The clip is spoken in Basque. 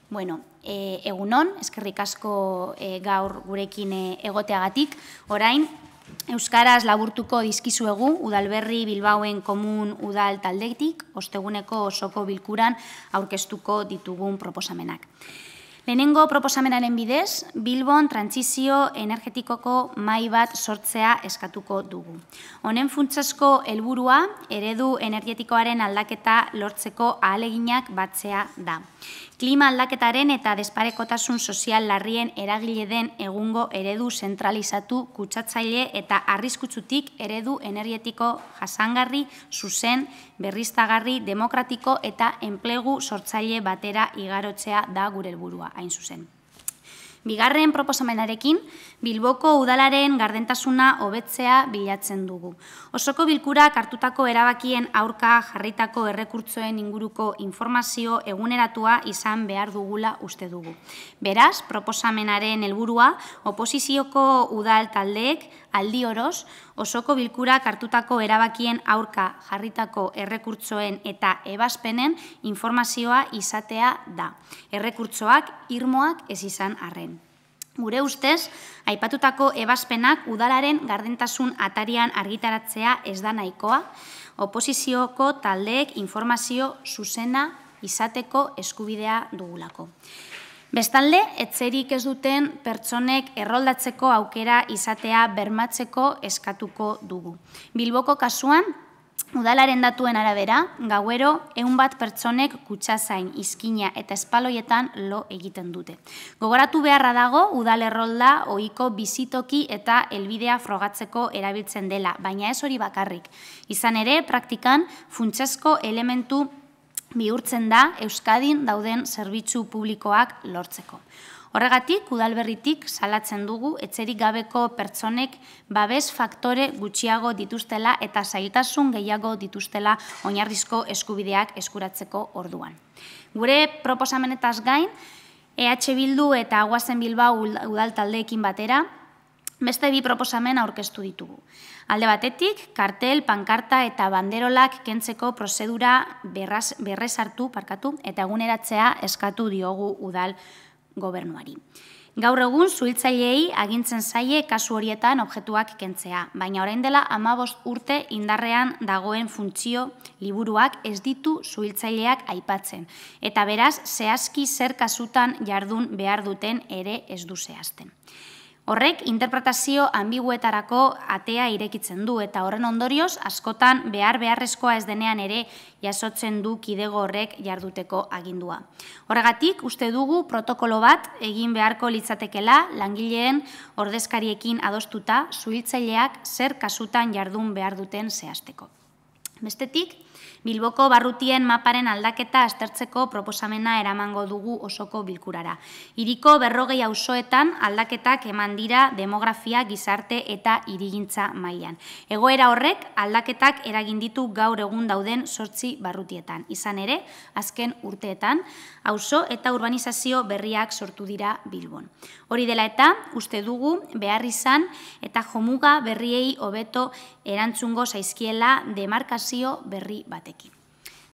Bueno, egunon, eskerrik asko gaur gurekin egoteagatik. Orain, euskaraz laburtuko dizkizuegu Udalberri Bilbaoen komun udal taldetik, osteguneko osoko bilkuran aurkeztuko ditugun proposamenak. Lehenengo proposamenaren bidez, Bilbon trantsizio energetikoko mahai bat sortzea eskatuko dugu. Honen funtsezko helburua eredu energetikoaren aldaketa lortzeko ahaleginak batzea da. Klima aldaketaren eta desparekotasun sozial larrien eragile den egungo eredu zentralizatu, kutsatzaile eta arriskutsutik eredu energetiko jasangarri, zuzen, berriztagarri, demokratiko eta enplegu sortzaile batera igarotzea da gure helburua, hain zuzen. Bigarren proposamenarekin, Bilboko udalaren gardentasuna hobetzea bilatzen dugu. Osoko bilkurak hartutako erabakien aurka jarritako errekurtsoen inguruko informazio eguneratua izan behar dugula uste dugu. Beraz, proposamenaren helburua, oposizioko udal taldeek aldi oroz, osoko bilkurak hartutako erabakien aurka jarritako errekurtsoen eta ebazpenen informazioa izatea da. Errekurtsoak irmoak ez izan arren. Gure ustez, aipatutako ebazpenak udalaren gardentasun atarian argitaratzea ez da nahikoa, oposizioko taldeek informazio zuzena izateko eskubidea dugulako. Bestalde, etxerik ez duten pertsonek erroldatzeko aukera izatea bermatzeko eskatuko dugu. Bilboko kasuan, udalaren datuen arabera, gauero 100 pertsonek kutxazain, izkina eta espaloietan lo egiten dute. Gogoratu beharra dago, udal errolda ohiko bizitoki eta helbidea frogatzeko erabiltzen dela, baina ez hori bakarrik. Izan ere, praktikan funtsezko elementu bihurtzen da Euskadin dauden zerbitzu publikoak lortzeko. Horregatik, Udalberritik salatzen dugu etxerik gabeko pertsonek babes faktore gutxiago dituztela eta zailtasun gehiago dituztela oinarrizko eskubideak eskuratzeko orduan. Gure proposamenetaz gain, EH Bildu eta Goazen Bilbao udal taldeekin batera, beste bi proposamen aurkeztu ditugu. Alde batetik, kartel, pankarta eta banderolak kentzeko prozedura berrezartu eta eguneratzea eskatu diogu udal gobernuari. Gaur egun, suhiltzaileei agintzen zaie kasu horietan objektuak kentzea, baina orain dela 15 urte indarrean dagoen funtzio liburuak ez ditu suhiltzaileak aipatzen, eta beraz, zehazki zer kasutan jardun behar duten ere ez du zehazten. Horrek, interpretazio ambiguetarako atea irekitzen du eta horren ondorioz, askotan beharrezkoa ez denean ere jasotzen du kidego horrek jarduteko agindua. Horregatik, uste dugu protokolo bat egin beharko litzatekela langileen ordezkariekin adostuta suhiltzaileak zer kasutan jardun behar duten zehazteko. Bestetik, Bilboko barrutien maparen aldaketa aztertzeko proposamena eramango dugu osoko bilkurara. Hiriko 40 auzoetan aldaketak eman dira demografia, gizarte eta hirigintza mailan. Egoera horrek aldaketak eragin ditu gaur egun dauden 8 barrutietan. Izan ere, azken urteetan, auzo eta urbanizazio berriak sortu dira Bilbon. Hori dela eta, uste dugu beharrizan eta jomuga berriei hobeto erantzungo zaizkiela demarkazio berri batekin.